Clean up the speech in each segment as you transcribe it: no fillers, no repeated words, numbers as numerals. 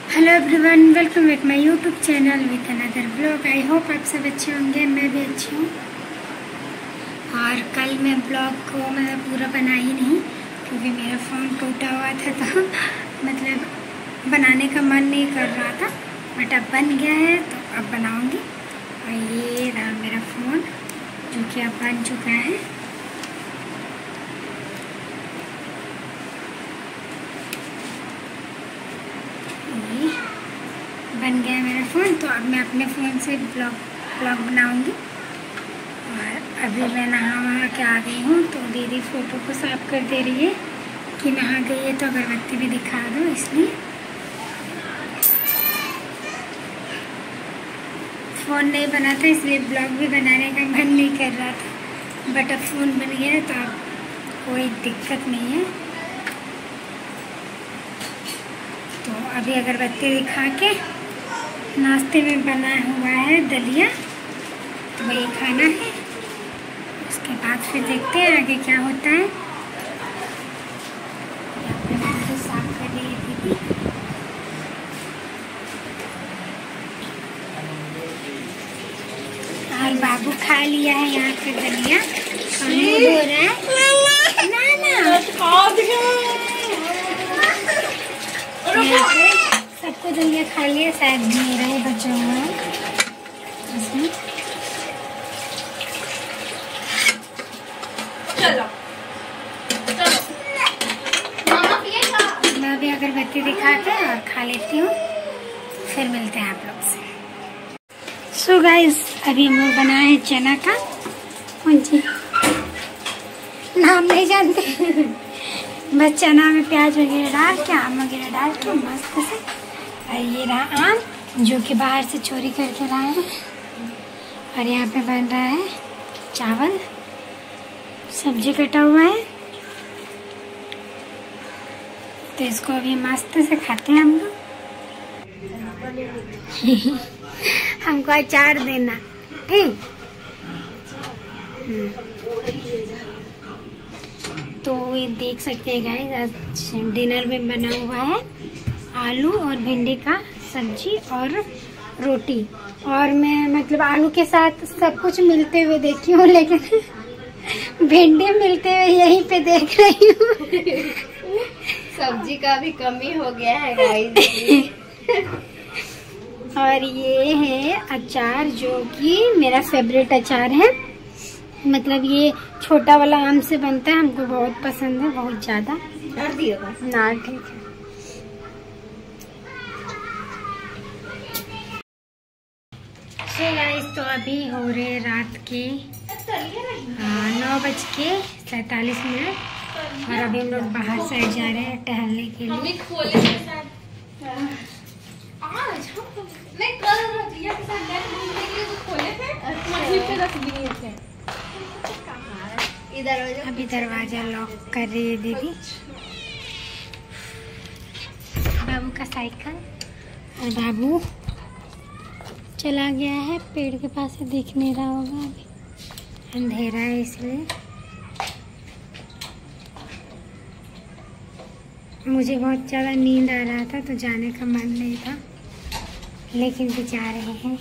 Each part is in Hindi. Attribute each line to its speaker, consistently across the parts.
Speaker 1: Hello everyone, welcome back my YouTube channel with another blog. I hope आप सब अच्छे होंगे, मैं भी अच्छी हूँ। और कल मैं ब्लॉग को मैं पूरा बना ही नहीं क्योंकि मेरा फ़ोन टूटा हुआ था, तो मतलब बनाने का मन नहीं कर रहा था। बट अब बन गया है तो अब बनाऊँगी। और ये रहा मेरा फ़ोन जो कि अब बन चुका है। बन गया मेरा फ़ोन, तो अब मैं अपने फ़ोन से ब्लॉग बनाऊंगी। और अभी मैं नहा वहा के आ गई हूँ, तो दीदी फ़ोटो को साफ कर दे रही है कि नहा गई है, तो अगरबत्ती भी दिखा दो इसलिए। फ़ोन नहीं बना था इसलिए ब्लॉग भी बनाने का मन नहीं कर रहा था, बट अब फ़ोन बन गया है तो अब कोई दिक्कत नहीं है। तो अभी अगरबत्ती दिखा के नाश्ते में बना हुआ है दलिया, तो वही खाना है। उसके बाद फिर देखते हैं आगे क्या होता है। तो साफ कर रही है दीदी। और बाबू खा लिया है यहाँ पे दलिया, हो रहा है ना। सबको दलिया खा लिया, शायद मेरा ही बचा हुआ है इसमें। चलो मैं भी अगरबत्ती दिखा के और खा लेती हूँ, फिर मिलते हैं आप लोग से। सो गाइस, अभी हम लोग बनाए हैं चना का, कौन सी नाम नहीं जानते बस चना में प्याज वगैरह डाल के, आम वगैरह डाल के मस्त से। और ये रहा आम जो कि बाहर से चोरी करके लाए हैं। और यहाँ पे बन रहा है चावल, सब्जी कटा हुआ है, तो इसको अभी मस्त से खाते हैं हम लोग। हमको अचार देना, ठीक। तो ये देख सकते हैं गाइस, आज डिनर में बना हुआ है आलू और भिंडी का सब्जी और रोटी। और मैं मतलब आलू के साथ सब कुछ मिलते हुए देखी हूँ, लेकिन भिंडी मिलते हुए यहीं पे देख रही हूँ।
Speaker 2: सब्जी का भी कमी हो गया है गाइस।
Speaker 1: और ये है अचार जो कि मेरा फेवरेट अचार है। मतलब ये छोटा वाला आम से बनता है, हमको बहुत पसंद है, बहुत ज्यादा। ना ठीक है। तो अभी हो रहे रात के 9:47। और अभी हम लोग बाहर साइड जा रहे हैं टहलने के लिए। अभी दरवाजा लॉक कर रही है दीदी। बाबू का साइकिल, और बाबू चला गया है पेड़ के पास से, दिख नहीं रहा होगा, अभी अंधेरा है इसलिए। मुझे बहुत ज़्यादा नींद आ रहा था तो जाने का मन नहीं था, लेकिन भी जा रहे हैं।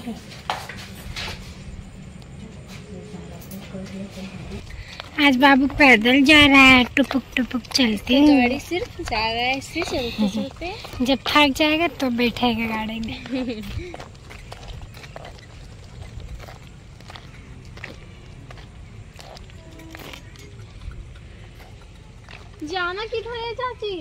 Speaker 1: आज बाबू पैदल जा रहा है, टुपुक टुपुक चलते हैं।
Speaker 2: गाड़ी सिर्फ जा रहा है, इससे चलते चलते।
Speaker 1: जब थक जाएगा तो बैठेगा गाड़ी में।
Speaker 2: जाना किधर है चाची?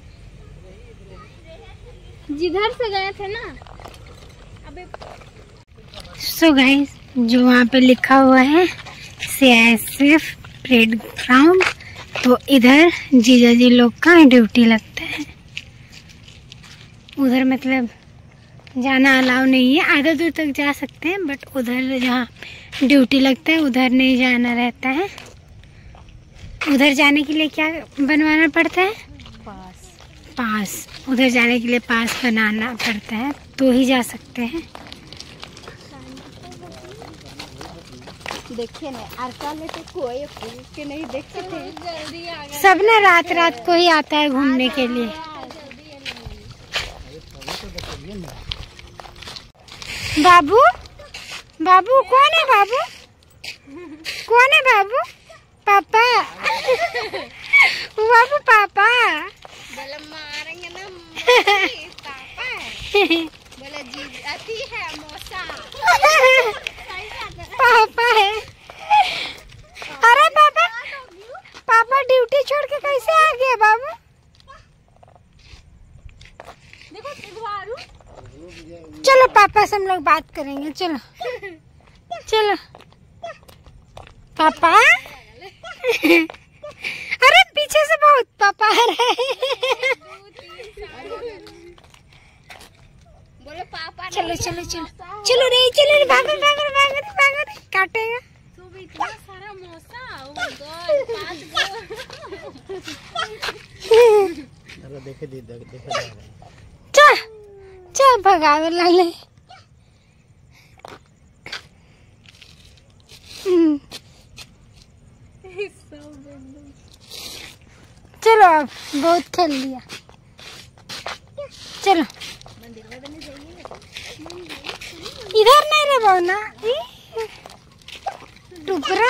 Speaker 2: जिधर से गए थे ना। अबे
Speaker 1: सो गाइस, जो वहाँ पे लिखा हुआ है CISF परेड ग्राउंड, तो इधर जीजा जी लोग का ड्यूटी लगता है। उधर मतलब जाना अलाउ नहीं है, आधा दूर तक जा सकते हैं, बट उधर जहाँ ड्यूटी लगता है उधर नहीं जाना रहता है। उधर जाने के लिए क्या बनवाना पड़ता है? पास। उधर जाने के लिए पास बनाना पड़ता है, तो ही जा सकते हैं।
Speaker 2: देखिए ना, कोई के नहीं देखते थे।
Speaker 1: सब ना रात रात को ही आता है घूमने के लिए। बाबू बाबू कौन है बाबू? कौन है बाबू? पापा बाबू पापा
Speaker 2: बोले मारेंगे ना मम्मी, पापा बोले जी अति है मौसा
Speaker 1: पापा है। अरे पापा पापा ड्यूटी छोड़ के कैसे आ गए बाबू? चलो पापा से हम लोग बात करेंगे। चलो चलो पापा अरे पीछे से बहुत पापा आ रहे हैं।
Speaker 2: बोले पापा
Speaker 1: चलो चलो चलो चलो रे चलो रे भागो भागो भागो भागो काटेगा।
Speaker 2: तो इतना सारा मौसा, ओ माय गॉड, 5
Speaker 3: देखे देखे
Speaker 1: चा चा भगावे लाले। चलो अब बहुत खेल लिया। चलो इधर नहीं रे बौना टुकड़ा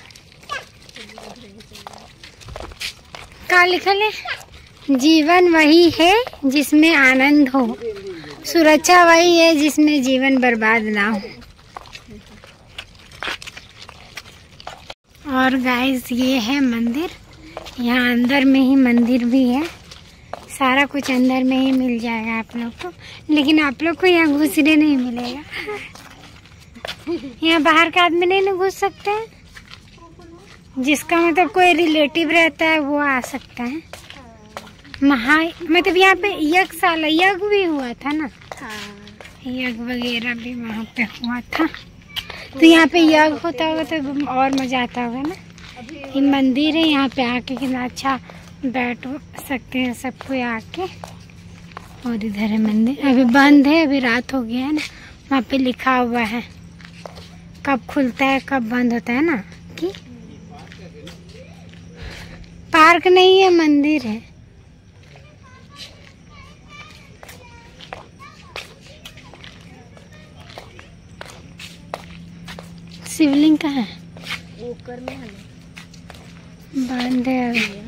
Speaker 1: का लिखल है? जीवन वही है जिसमें आनंद हो, सुरक्षा वही है जिसमें जीवन बर्बाद ना हो। और गाइस ये है मंदिर, यहाँ अंदर में ही मंदिर भी है, सारा कुछ अंदर में ही मिल जाएगा आप लोग को, लेकिन आप लोग को यहाँ घुसने नहीं मिलेगा। यहाँ बाहर का आदमी नहीं ना घुस सकते हैं, जिसका मतलब कोई रिलेटिव रहता है वो आ सकता है। मतलब यहाँ पे यज्ञ भी हुआ था ना, यज्ञ वगैरह भी वहाँ पे हुआ था, तो यहाँ पे यज्ञ होता होगा तो और मजा आता होगा ना। ये मंदिर है, यहाँ पे आके कितना अच्छा बैठ सकते हैं सब कोई आके। और इधर है मंदिर, अभी बंद है, अभी रात हो गया है ना। वहाँ पे लिखा हुआ है कब खुलता है कब बंद होता है ना, कि पार्क नहीं है मंदिर है। शिवलिंग कहाँ है?
Speaker 2: ऊपर में है,
Speaker 1: बंद है अभी।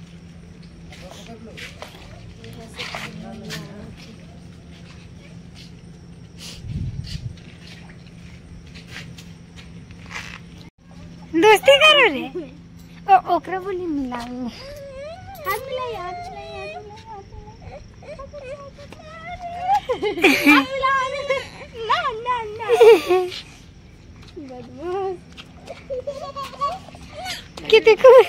Speaker 1: दोस्ती करो रे। ओकरा बोली मिलाओ,
Speaker 2: हाथ मिलाइए, हाथ
Speaker 1: कितने खुश।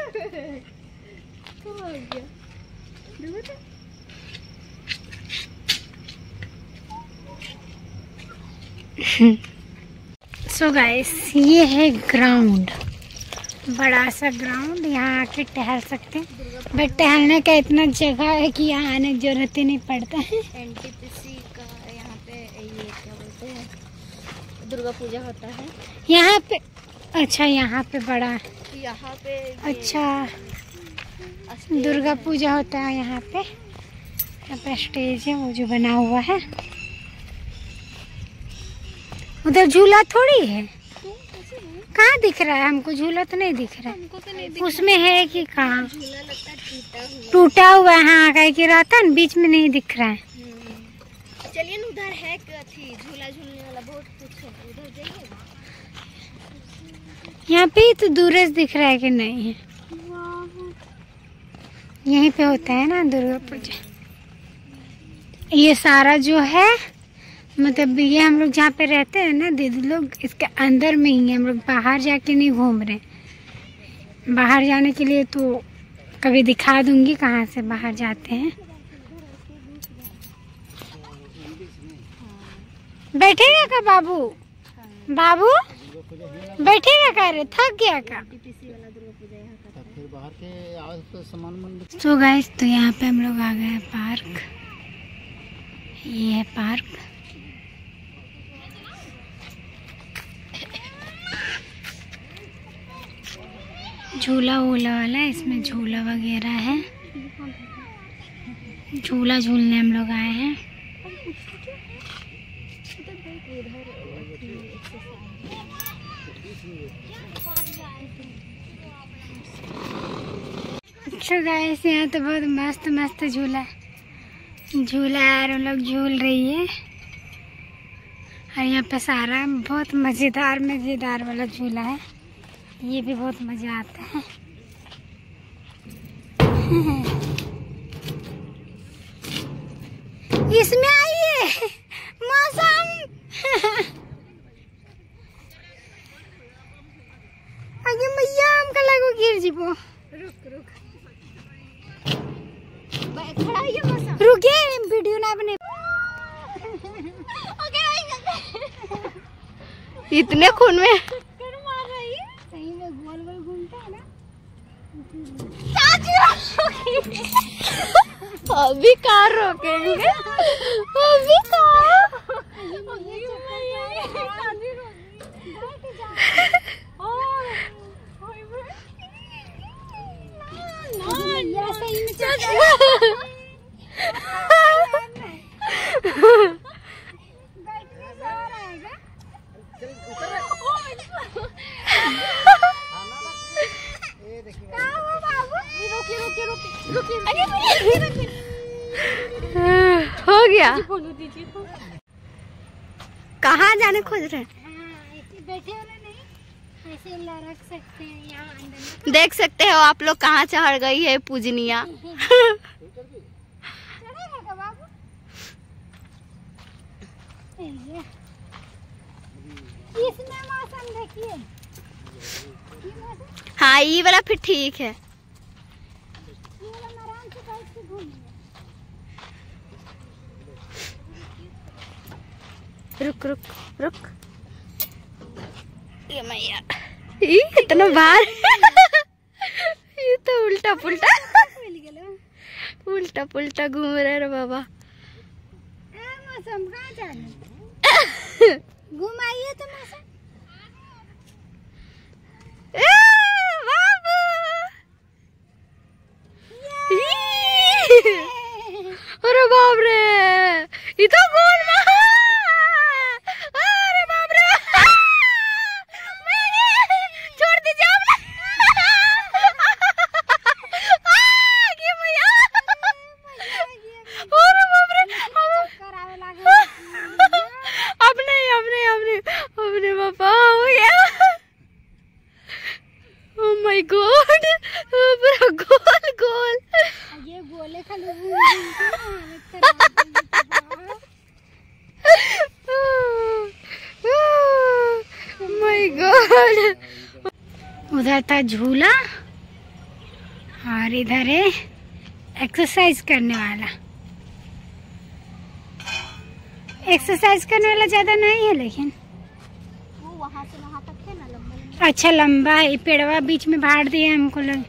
Speaker 1: सो गाइस ये है ग्राउंड, बड़ा सा ग्राउंड, यहाँ आके टहल सकते हैं, बट टहलने का इतना जगह है कि यहाँ आने की जरूरत ही नहीं पड़ता है।
Speaker 2: एनटीपीसी का यहाँ पे ये क्या बोलते हैं, दुर्गा पूजा होता है
Speaker 1: यहाँ पे। अच्छा यहाँ पे बड़ा,
Speaker 2: यहाँ पे
Speaker 1: अच्छा दुर्गा पूजा होता है यहाँ पे। यहाँ पे स्टेज है वो जो बना हुआ है, उधर झूला थोड़ी है, कहाँ दिख रहा है हमको? झूला तो नहीं दिख रहा है, उसमें है कि कहाँ?
Speaker 2: झूला लगता है
Speaker 1: टूटा हुआ है, हाँ कहीं की रहता है, बीच में नहीं दिख रहा है।
Speaker 2: चलिए न, उधर है झूला झूलने वाला बहुत कुछ है, उधर जाइए।
Speaker 1: यहाँ पे ही तो दूर से दिख रहा है कि नहीं है? यहीं पे होता है ना दुर्गा पूजा। ये सारा जो है मतलब ये हम लोग जहाँ पे रहते हैं ना दीदी लोग, इसके अंदर में ही है, हम लोग बाहर जाके नहीं घूम रहे। बाहर जाने के लिए तो कभी दिखा दूंगी कहाँ से बाहर जाते हैं। बैठेगा का बाबू? बाबू बैठेगा का रे? थक गया का? तो गाइस तो यहाँ पे हम लोग आ गए हैं पार्क, ये है पार्क। झूला वूला वाला है, इसमें झूला वगैरह है, झूला झूलने हम लोग आए हैं। अच्छा गाइस, यहाँ तो बहुत मस्त मस्त झूला है और लोग झूल रही है। और यहाँ पे सारा बहुत मज़ेदार वाला झूला है। ये भी बहुत मज़ा आता है। इसमें आइए मौसम। आगे मैया हमका लगो गिर जीबो।
Speaker 2: रुक खड़ा है ये मौसम।
Speaker 1: रुके, वीडियो ना बने।
Speaker 2: इतने खून में
Speaker 1: मार रही है। सही में गोल गोल घूमता है ना।
Speaker 2: अभी कार रोकेंगे, अभी कार। हो गया। कहाँ जाने खोज रहे हैं?
Speaker 1: बैठे वाला नहीं, ऐसे रख सकते हैं यहाँ अंदर।
Speaker 2: देख सकते हो आप लोग कहाँ चढ़ गई है पूजनिया।
Speaker 1: इसमें मौसम देखिए।
Speaker 2: हाँ, ये वाला फिर ठीक है। रुक रुक रुक। ये मैया, इतना बार। ये तो उल्टा पुल्टा घूम रहे रे बाबा।
Speaker 1: मौसम कहाँ जाने? घुमाइए तो मौसम।
Speaker 2: अरे बाप रे, ये तो गोल में। अरे बाप रे, छोड़ दीजिए आप। अरे बाप रे, अपने पापा हो गया। ओह माय गॉड, पूरा गोल।
Speaker 1: ये गोले खाली
Speaker 2: माय गॉड।
Speaker 1: उधर था झूला और इधर है एक्सरसाइज करने वाला। एक्सरसाइज करने वाला ज्यादा नहीं है, लेकिन
Speaker 2: वो वहाँ से वहाँ तक है ना, लंबा।
Speaker 1: अच्छा लंबा है। पेड़वा बीच में बांट दिया हमको लग।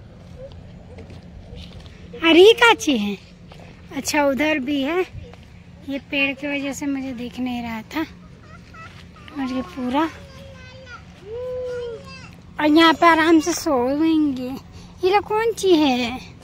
Speaker 1: हरी काची है। अच्छा उधर भी है। ये पेड़ की वजह से मुझे दिख नहीं रहा था। और ये पूरा, और यहाँ पे आराम से सोएंगे। ये कौन सी है?